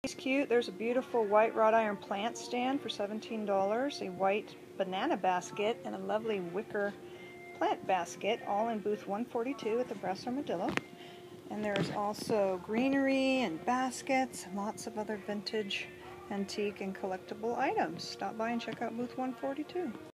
He's cute. There's a beautiful white wrought iron plant stand for $17, a white banana basket, and a lovely wicker plant basket, all in booth 142 at the Brass Armadillo. And there's also greenery and baskets and lots of other vintage, antique, and collectible items. Stop by and check out booth 142.